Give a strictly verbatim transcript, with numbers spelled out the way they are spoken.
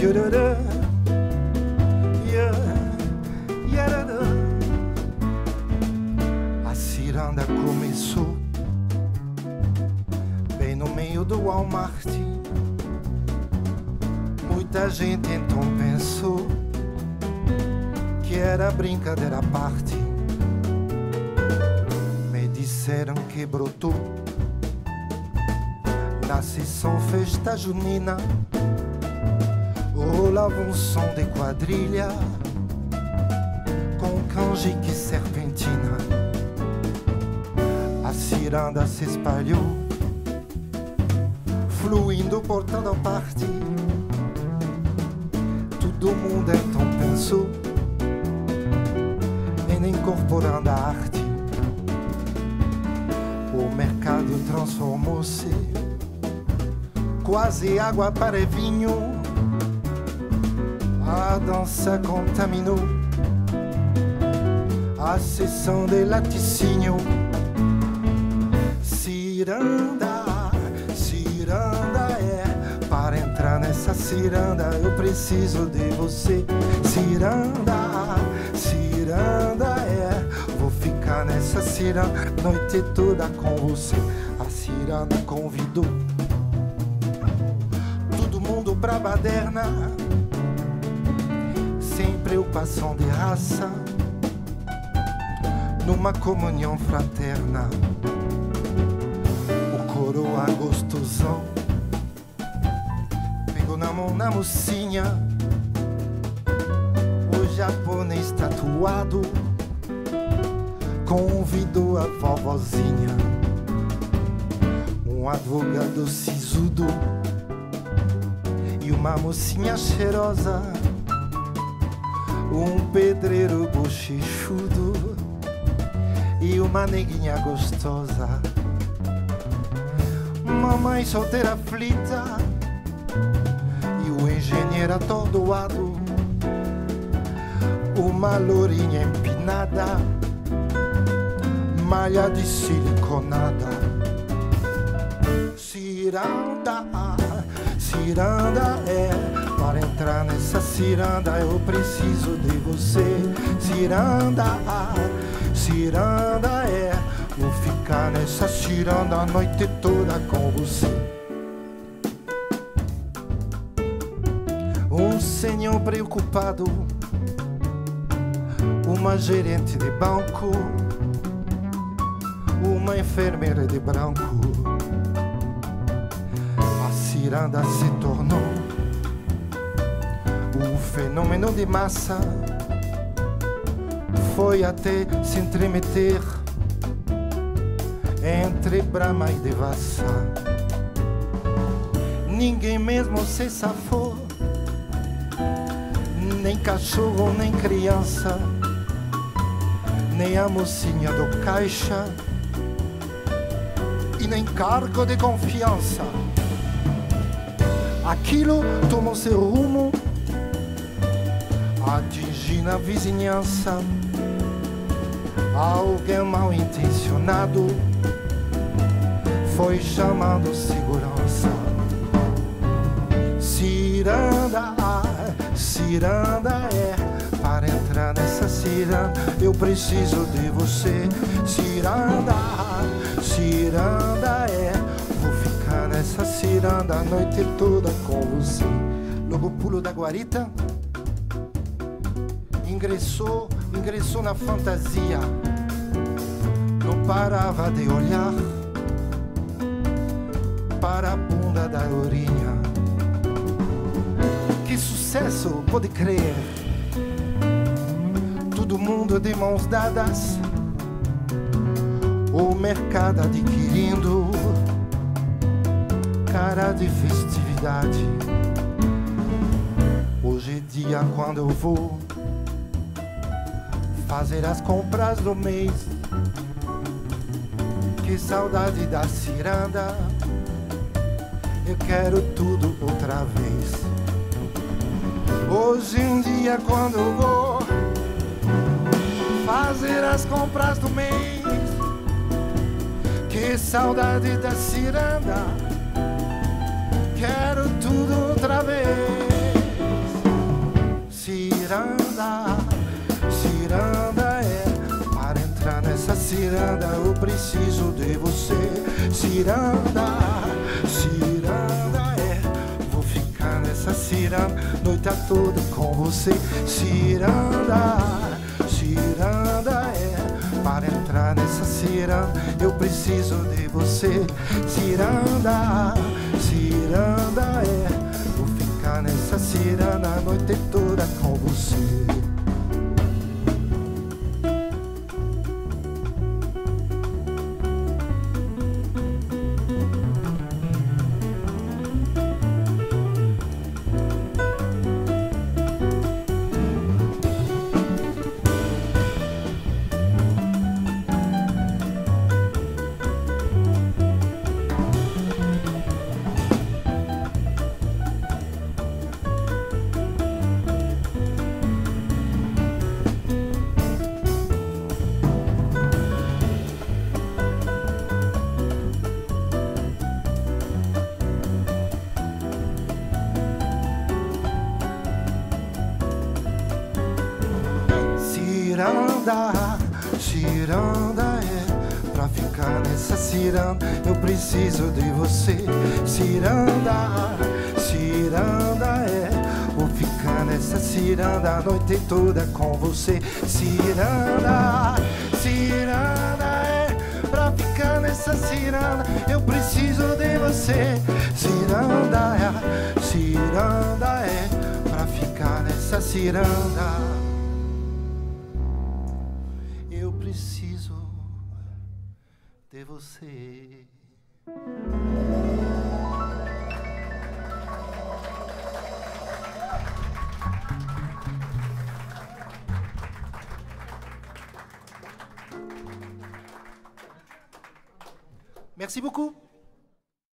Yururã, yararã. A ciranda começou bem no meio do Walmart. Muita gente então pensou que era brincadeira à parte. Me disseram que brotou na sessão festa junina. Rolava um som de quadrilha com canjica e serpentina. A ciranda se espalhou, fluindo por toda parte. Todo mundo então pensou em incorporando a arte. O mercado transformou-se quase água para vinho. A dança contaminou a sessão de laticínio. Ciranda, ciranda é. Para entrar nessa ciranda eu preciso de você. Ciranda, ciranda é. Vou ficar nessa ciranda noite toda com você. A ciranda convidou todo mundo pra baderna, sem preocupação de raça, numa comunhão fraterna. O coroa gostosão pegou na mão na mocinha. O japonês tatuado convidou a vovozinha. Um advogado sisudo e uma mocinha cheirosa. Um pedreiro bochechudo e uma neguinha gostosa. Mamãe solteira aflita e o engenheiro atordoado. Uma lourinha empinada, malha de siliconada. Ciranda, ciranda é. Para entrar nessa ciranda eu preciso de você. Ciranda, ciranda é. Vou ficar nessa ciranda a noite toda com você. Um senhor preocupado, uma gerente de banco, uma enfermeira de branco. A ciranda se tornou um fenômeno de massa. Foi até se entremeter entre Brahma e Devassa. Ninguém mesmo se safou, nem cachorro, nem criança, nem a mocinha do caixa e nem cargo de confiança. Aquilo tomou seu rumo, atingindo a vizinhança. Alguém mal intencionado foi chamando segurança. Ciranda, ciranda é. Para entrar nessa ciranda eu preciso de você. Ciranda, ciranda é. Vou ficar nessa ciranda a noite toda com você. Logo pulo da guarita, ingressou, ingressou na fantasia. Não parava de olhar para a bunda da lourinha. Que sucesso, pode crer. Todo mundo de mãos dadas, o mercado adquirindo cara de festividade. Hoje é dia quando eu vou fazer as compras do mês. Que saudade da ciranda, eu quero tudo outra vez. Hoje em dia quando eu vou fazer as compras do mês, que saudade da ciranda, quero tudo outra vez. ciranda, eu preciso de você. Ciranda, ciranda, é. Vou ficar nessa ciranda, noite toda com você. Ciranda, ciranda, é. Para entrar nessa ciranda, eu preciso de você. Ciranda, ciranda, é. Vou ficar nessa ciranda, a noite toda com você. Ciranda, ciranda, é. Pra ficar nessa ciranda, eu preciso de você. Ciranda, ciranda, é. Vou ficar nessa ciranda, a noite toda com você. Ciranda, ciranda, é. Pra ficar nessa ciranda, eu preciso de você. Ciranda, é. Ciranda, é. Pra ficar nessa ciranda, eu preciso de você. Merci beaucoup.